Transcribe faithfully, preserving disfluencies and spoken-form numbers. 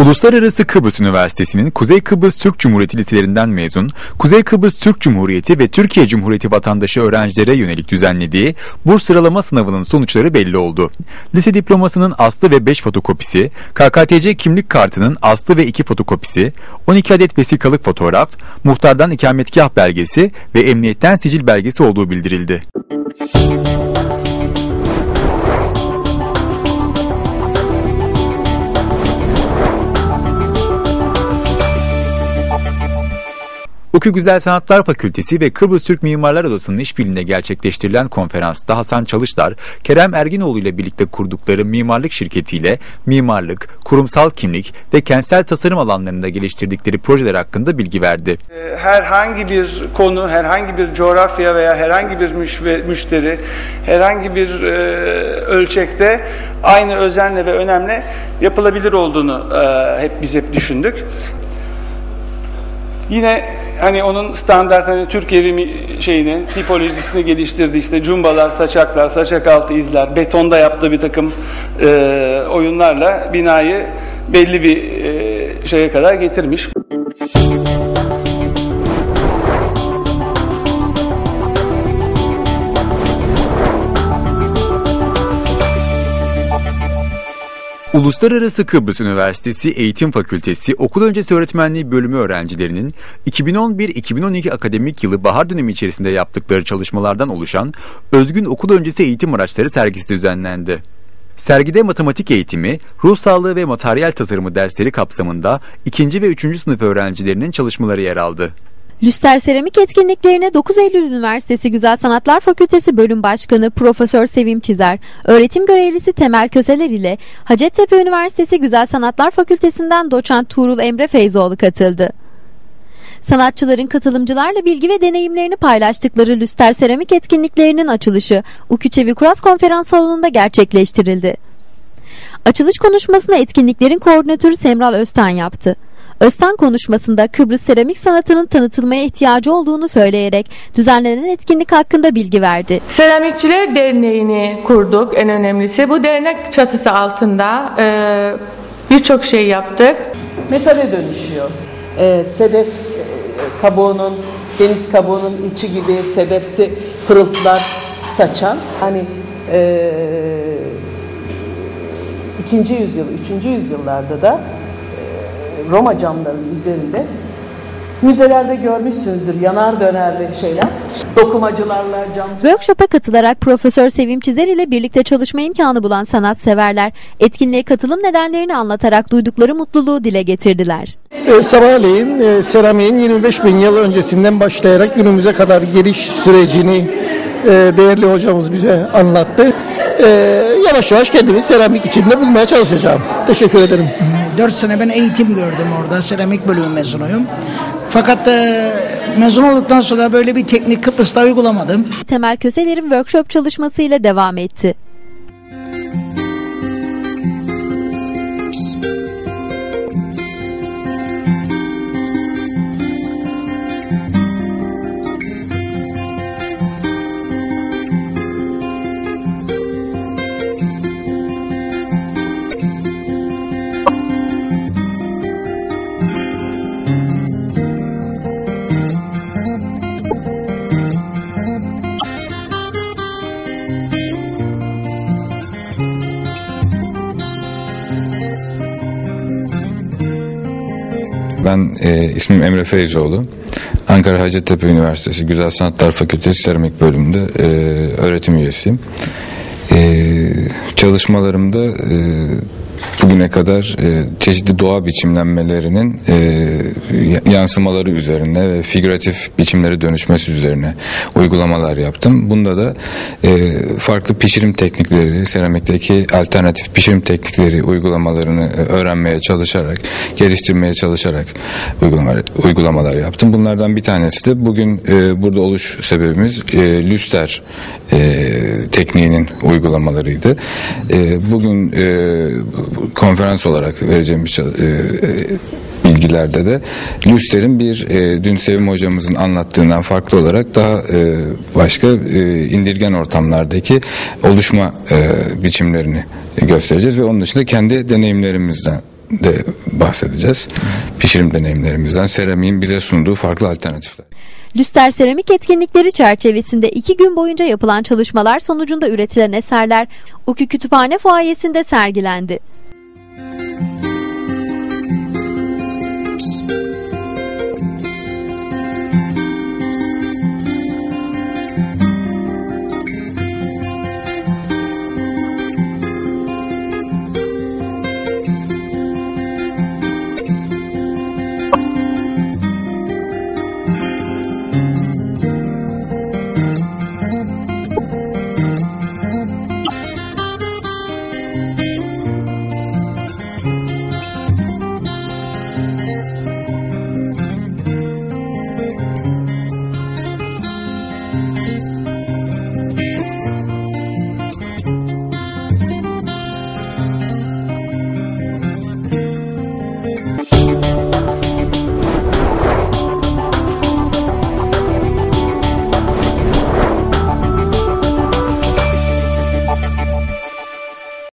Uluslararası Kıbrıs Üniversitesi'nin Kuzey Kıbrıs Türk Cumhuriyeti liselerinden mezun, Kuzey Kıbrıs Türk Cumhuriyeti ve Türkiye Cumhuriyeti vatandaşı öğrencilere yönelik düzenlediği burs sıralama sınavının sonuçları belli oldu. Lise diplomasının aslı ve beş fotokopisi, K K T C kimlik kartının aslı ve iki fotokopisi, on iki adet vesikalık fotoğraf, muhtardan ikametgah belgesi ve emniyetten sicil belgesi olduğu bildirildi. Okü Güzel Sanatlar Fakültesi ve Kıbrıs Türk Mimarlar Odası'nın işbirliğinde gerçekleştirilen konferansta Hasan Çalışlar, Kerem Erginoğlu ile birlikte kurdukları mimarlık şirketiyle mimarlık, kurumsal kimlik ve kentsel tasarım alanlarında geliştirdikleri projeler hakkında bilgi verdi. Herhangi bir konu, herhangi bir coğrafya veya herhangi bir müşteri, herhangi bir e, ölçekte aynı özenle ve önemle yapılabilir olduğunu e, hep biz hep düşündük. Yine hani onun standart hani Türk evi şeyini, tipolojisini geliştirdi, işte cumbalar, saçaklar, saçak altı izler, betonda yaptığı bir takım e, oyunlarla binayı belli bir e, şeye kadar getirmiş. Uluslararası Kıbrıs Üniversitesi Eğitim Fakültesi Okul Öncesi Öğretmenliği Bölümü öğrencilerinin iki bin on bir iki bin on iki akademik yılı bahar dönemi içerisinde yaptıkları çalışmalardan oluşan Özgün Okul Öncesi Eğitim Araçları sergisi düzenlendi. Sergide matematik eğitimi, ruh sağlığı ve materyal tasarımı dersleri kapsamında ikinci ve üçüncü sınıf öğrencilerinin çalışmaları yer aldı. Lüster Seramik etkinliklerine dokuz Eylül Üniversitesi Güzel Sanatlar Fakültesi Bölüm Başkanı Profesör Sevim Çizer, öğretim görevlisi Temel Köseler ile Hacettepe Üniversitesi Güzel Sanatlar Fakültesinden doçent Tuğrul Emre Feyzoğlu katıldı. Sanatçıların katılımcılarla bilgi ve deneyimlerini paylaştıkları Lüster Seramik etkinliklerinin açılışı Ukü Çevi Kuras Konferans Salonu'nda gerçekleştirildi. Açılış konuşmasını etkinliklerin koordinatörü Semral Öztan yaptı. Öztan konuşmasında Kıbrıs seramik sanatının tanıtılmaya ihtiyacı olduğunu söyleyerek düzenlenen etkinlik hakkında bilgi verdi. Seramikçiler Derneği'ni kurduk, en önemlisi. Bu dernek çatısı altında e, birçok şey yaptık. Metale dönüşüyor. E, sedef e, kabuğunun, deniz kabuğunun içi gibi sedefsi pırıltılar saçan, hani e, ikinci yüzyıl, üçüncü yüzyıllarda da Roma camlarının üzerinde müzelerde görmüşsünüzdür yanar dönerli şeyler. Dokumacılarla, camcılar. Workshop'a katılarak Profesör Sevim Çizer ile birlikte çalışma imkanı bulan sanatseverler etkinliğe katılım nedenlerini anlatarak duydukları mutluluğu dile getirdiler. E, sabahleyin e, seramiğin yirmi beş bin yıl öncesinden başlayarak günümüze kadar geliş sürecini e, değerli hocamız bize anlattı. E, yavaş yavaş kendimi seramik içinde bulmaya çalışacağım. Teşekkür ederim. dört sene ben eğitim gördüm orada. Seramik bölümü mezunuyum. Fakat e, mezun olduktan sonra böyle bir teknik Kıbrıs'ta uygulamadım. Temel Köseler'in workshop çalışmasıyla devam etti. Ben e, ismim Emre Feyzoğlu. Ankara Hacettepe Üniversitesi Güzel Sanatlar Fakültesi Seramik Bölümünde e, öğretim üyesiyim. E, çalışmalarımda e, bugüne kadar e, çeşitli doğa biçimlenmelerinin e, yansımaları üzerine ve figüratif biçimleri dönüşmesi üzerine uygulamalar yaptım. Bunda da e, farklı pişirim teknikleri, seramikteki alternatif pişirim teknikleri uygulamalarını e, öğrenmeye çalışarak, geliştirmeye çalışarak uygulamalar, uygulamalar yaptım. Bunlardan bir tanesi de bugün e, burada oluş sebebimiz e, lüster e, tekniğinin uygulamalarıydı. E, bugün e, konferans olarak vereceğim bir e, bilgilerde de lüsterin bir e, dün Sevim hocamızın anlattığından farklı olarak daha e, başka e, indirgen ortamlardaki oluşma e, biçimlerini göstereceğiz ve onun dışında kendi deneyimlerimizden de bahsedeceğiz. Pişirim deneyimlerimizden, seramiğin bize sunduğu farklı alternatifler. Lüster Seramik etkinlikleri çerçevesinde iki gün boyunca yapılan çalışmalar sonucunda üretilen eserler U K Ü Kütüphane Fuayesi'nde sergilendi.